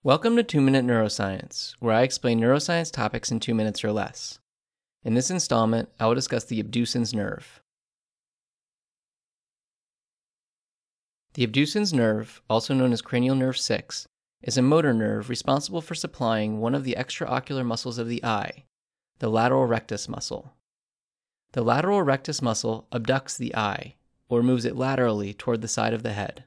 Welcome to 2-Minute Neuroscience, where I explain neuroscience topics in 2 minutes or less. In this installment, I will discuss the abducens nerve. The abducens nerve, also known as cranial nerve 6, is a motor nerve responsible for supplying one of the extraocular muscles of the eye, the lateral rectus muscle. The lateral rectus muscle abducts the eye, or moves it laterally toward the side of the head.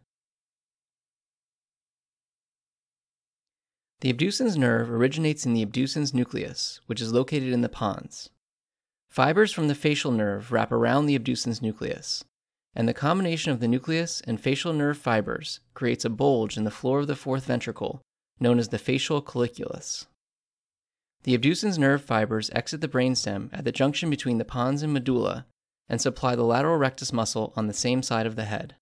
The abducens nerve originates in the abducens nucleus, which is located in the pons. Fibers from the facial nerve wrap around the abducens nucleus, and the combination of the nucleus and facial nerve fibers creates a bulge in the floor of the fourth ventricle, known as the facial colliculus. The abducens nerve fibers exit the brainstem at the junction between the pons and medulla and supply the lateral rectus muscle on the same side of the head.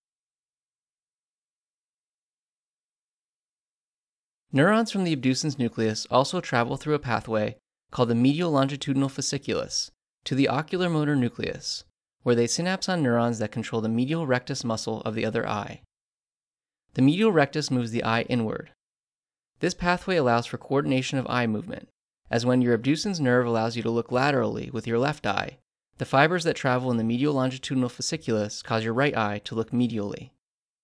Neurons from the abducens nucleus also travel through a pathway called the medial longitudinal fasciculus to the ocular motor nucleus, where they synapse on neurons that control the medial rectus muscle of the other eye. The medial rectus moves the eye inward. This pathway allows for coordination of eye movement, as when your abducens nerve allows you to look laterally with your left eye, the fibers that travel in the medial longitudinal fasciculus cause your right eye to look medially.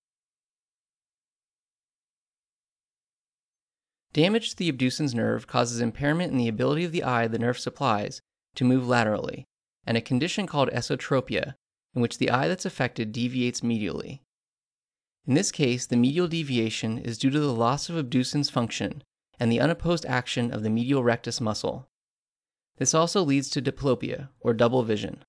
Damage to the abducens nerve causes impairment in the ability of the eye the nerve supplies to move laterally, and a condition called esotropia, in which the eye that's affected deviates medially. In this case, the medial deviation is due to the loss of abducens function and the unopposed action of the medial rectus muscle. This also leads to diplopia, or double vision.